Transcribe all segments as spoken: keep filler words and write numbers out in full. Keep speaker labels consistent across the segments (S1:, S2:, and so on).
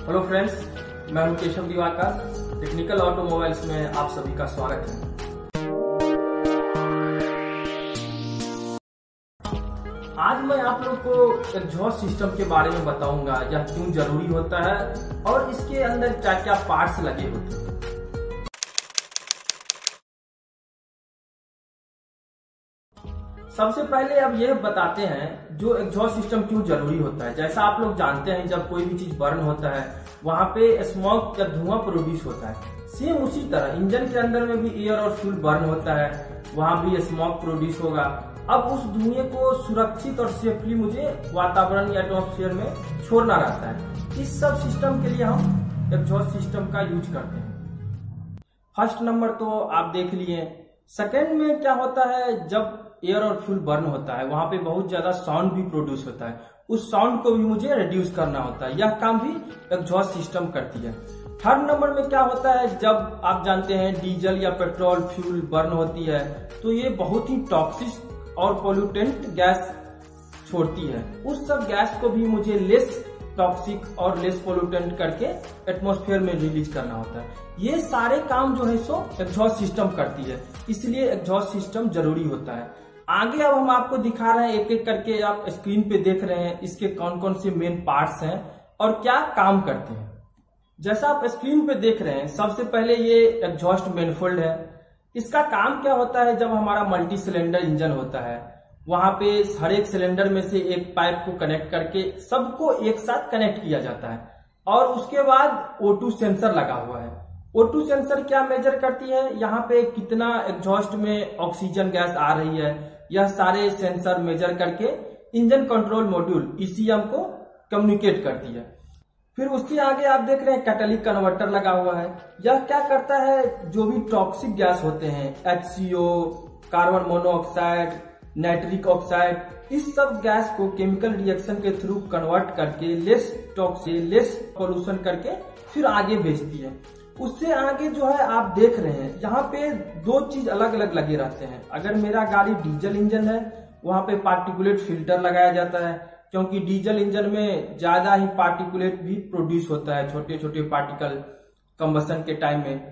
S1: Hello friends, मैं हूं Keshav Diwakar. Technical automobiles में आप सभी का स्वागत है। आज मैं आप लोग को एग्जॉस्ट सिस्टम के बारे में बताऊंगा, यह क्यों जरूरी होता है और इसके अंदर क्या क्या पार्ट्स लगे होते हैं। सबसे पहले अब यह बताते हैं जो एग्जॉस्ट सिस्टम क्यों जरूरी होता है। जैसा आप लोग जानते हैं, जब कोई भी चीज बर्न होता है वहां पे स्मोक या धुआं प्रोड्यूस होता है। सेम उसी तरह इंजन के अंदर में भी एयर और फ्यूल बर्न होता है, वहां भी स्मोक प्रोड्यूस होगा। अब उस धुएं को सुरक्षित और सेफली मुझे वातावरण या एटमॉस्फेयर में छोड़ना रहता है। इस सब सिस्टम के लिए हम एग्जॉस्ट सिस्टम का यूज करते हैं। फर्स्ट नंबर तो आप देख लिए। सेकेंड में क्या होता है, जब एयर और फ्यूल बर्न होता है वहां पे बहुत ज्यादा साउंड भी प्रोड्यूस होता है। उस साउंड को भी मुझे रिड्यूस करना होता है। यह काम भी एग्जॉस्ट सिस्टम करती है। थर्ड नंबर में क्या होता है, जब आप जानते हैं डीजल या पेट्रोल फ्यूल बर्न होती है तो ये बहुत ही टॉक्सिक और पोल्यूटेंट गैस छोड़ती है। उस सब गैस को भी मुझे लेस टॉक्सिक और लेस पोल्यूटेंट करके एटमॉस्फेयर में रिलीज करना होता है। ये सारे काम जो है सो एग्जॉस्ट सिस्टम करती है, इसलिए एग्जॉस्ट सिस्टम जरूरी होता है। आगे अब हम आपको दिखा रहे हैं, एक एक करके आप स्क्रीन पे देख रहे हैं इसके कौन कौन से मेन पार्ट्स हैं और क्या काम करते हैं। जैसा आप स्क्रीन पे देख रहे हैं, सबसे पहले ये एग्जॉस्ट मैनिफोल्ड है। इसका काम क्या होता है, जब हमारा मल्टी सिलेंडर इंजन होता है वहां पे हर एक सिलेंडर में से एक पाइप को कनेक्ट करके सबको एक साथ कनेक्ट किया जाता है और उसके बाद ओ टू सेंसर लगा हुआ है। ओ टू सेंसर क्या मेजर करती है, यहाँ पे कितना एग्जॉस्ट में ऑक्सीजन गैस आ रही है, यह सारे सेंसर मेजर करके इंजन कंट्रोल मॉड्यूल ईसीएम को कम्युनिकेट करती है। फिर उसके आगे आप देख रहे हैं कैटालिटिक कन्वर्टर लगा हुआ है। यह क्या करता है, जो भी टॉक्सिक गैस होते हैं H C O, carbon monoxide, nitric oxide, इस सब गैस को केमिकल रिएक्शन के थ्रू कन्वर्ट करके लेस टॉक्सिक लेस पोल्यूशन करके फिर आगे भेजती है। उससे आगे जो है आप देख रहे हैं यहाँ पे दो चीज अलग अलग लगे रहते हैं। अगर मेरा गाड़ी डीजल इंजन है वहां पे पार्टिकुलेट फिल्टर लगाया जाता है, क्योंकि डीजल इंजन में ज्यादा ही पार्टिकुलेट भी प्रोड्यूस होता है, छोटे छोटे पार्टिकल कंबसन के टाइम में।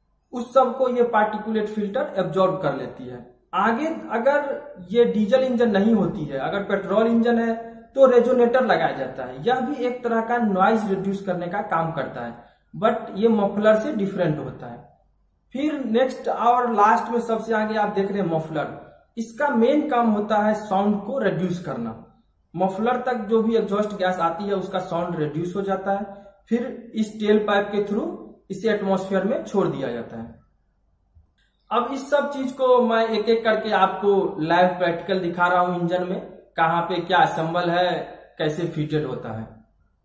S1: उस सब को ये पार्टिकुलेट फिल्टर एब्जॉर्ब कर लेती है। आगे अगर ये डीजल इंजन नहीं होती है, अगर पेट्रोल इंजन है तो रेजोनेटर लगाया जाता है। यह भी एक तरह का नॉइज रिड्यूस करने का काम करता है, बट ये मफलर से डिफरेंट होता है। फिर नेक्स्ट और लास्ट में सबसे आगे आप देख रहे हैं मफलर। इसका मेन काम होता है साउंड को रिड्यूस करना। मफलर तक जो भी एग्जॉस्ट गैस आती है उसका साउंड रिड्यूस हो जाता है, फिर इस टेल पाइप के थ्रू इसे एटमॉस्फेयर में छोड़ दिया जाता है। अब इस सब चीज को मैं एक एक करके आपको लाइव प्रैक्टिकल दिखा रहा हूं। इंजन में कहां पे क्या असेंबल है, कैसे फिटेड होता है।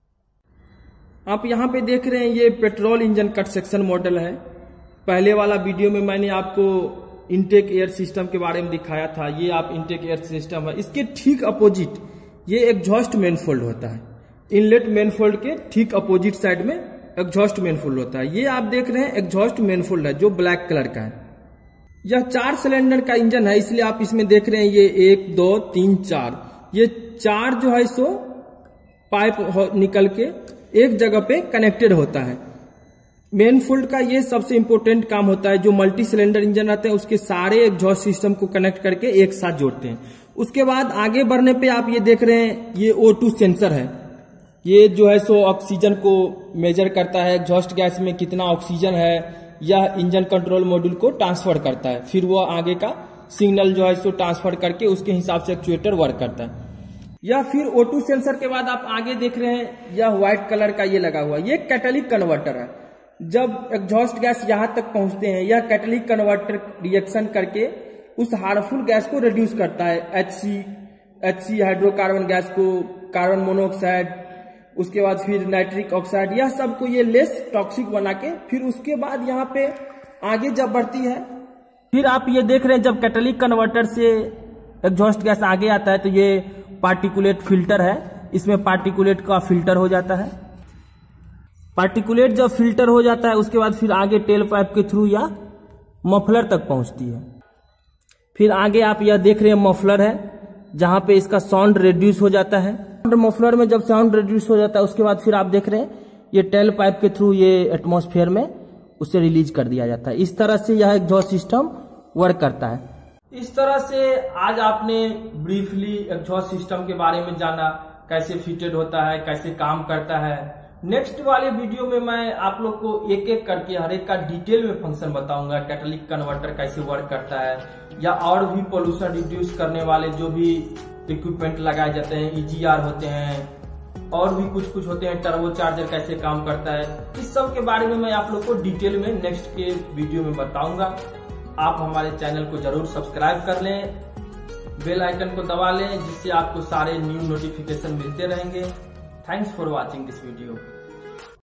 S1: आप यहाँ पे देख रहे हैं ये petrol engine cut section model है। पहले वाला वीडियो में मैंने आपको इनटेक एयर सिस्टम के बारे में दिखाया था। ये आप इनटेक एयर सिस्टम है। इसके ठीक अपोजिट ये एग्जॉस्ट मैनिफोल्ड होता है। इनलेट मैनिफोल्ड के ठीक अपोजिट साइड में एग्जॉस्ट मैनिफोल्ड होता है। ये आप देख रहे हैं एग्जॉस्ट मैनिफोल्ड है जो ब्लैक कलर का है। यह चार सिलेंडर का इंजन है, इसलिए आप इसमें देख रहे हैं ये एक दो तीन चार, ये चार जो है सो पाइप निकल के एक जगह पे कनेक्टेड होता है। मैनिफोल्ड का ये सबसे इंपॉर्टेंट काम होता है। जो मल्टी सिलेंडर इंजन रहते हैं उसके सारे एग्जॉस्ट सिस्टम को कनेक्ट करके एक साथ जोड़ते हैं। उसके बाद आगे बढ़ने पे आप ये देख रहे हैं ये ओ टू सेंसर है। ये जो है सो ऑक्सीजन को मेजर करता है, एग्जॉस्ट गैस में कितना ऑक्सीजन है यह इंजन कंट्रोल मॉड्यूल को ट्रांसफर करता है। फिर वो आगे का सिग्नल जो है सो ट्रांसफर करके उसके हिसाब से एक्चुएटर वर्क करता है। या फिर ओ टू सेंसर के बाद आप आगे देख रहे हैं यह व्हाइट कलर का ये लगा हुआ, ये कैटालिटिक कन्वर्टर है। जब एग्जॉस्ट गैस यहां तक पहुंचते हैं यह कैटालिटिक कन्वर्टर रिएक्शन करके उस हार्मफुल गैस को रिड्यूस करता है। H C H C hydrocarbon gas को, कार्बन मोनोऑक्साइड, उसके बाद फिर नाइट्रिक ऑक्साइड, यह सब को ये लेस टॉक्सिक बना के फिर उसके बाद यहाँ पे आगे जब बढ़ती है, फिर आप ये देख रहे हैं जब कैटालिटिक कन्वर्टर से एग्जॉस्ट गैस आगे आता है तो ये पार्टिकुलेट फिल्टर है। इसमें पार्टिकुलेट का फिल्टर हो जाता है। पार्टिकुलेट जब फिल्टर हो जाता है उसके बाद फिर आगे टेल पाइप के थ्रू या मफलर तक पहुंचती है। फिर आगे आप यह देख रहे हैं मफलर है, जहां पे इसका साउंड रिड्यूस हो जाता है। मफलर में जब साउंड रिड्यूस हो जाता है उसके बाद फिर आप देख रहे हैं ये टेल पाइप के थ्रू ये एटमॉस्फेयर में उसे रिलीज कर दिया जाता है। इस तरह से यह एग्जॉस्ट सिस्टम वर्क करता है। इस तरह से आज आपने ब्रीफली एग्जॉस्ट सिस्टम के बारे में जाना, कैसे फिटेड होता है, कैसे काम करता है। नेक्स्ट वाले वीडियो में मैं आप लोग को एक एक करके हर एक का डिटेल में फंक्शन बताऊंगा, कैटालिटिक कन्वर्टर कैसे वर्क करता है, या और भी पोल्यूशन रिड्यूस करने वाले जो भी इक्विपमेंट लगाए जाते हैं, ईजीआर होते हैं और भी कुछ कुछ होते हैं, टर्बो चार्जर कैसे काम करता है। इस सब के बारे में मैं आप लोग को डिटेल में नेक्स्ट के वीडियो में बताऊंगा। आप हमारे चैनल को जरूर सब्सक्राइब कर लें, बेल आइकन को दबा लें, जिससे आपको सारे न्यू नोटिफिकेशन मिलते रहेंगे। Thanks for watching this video.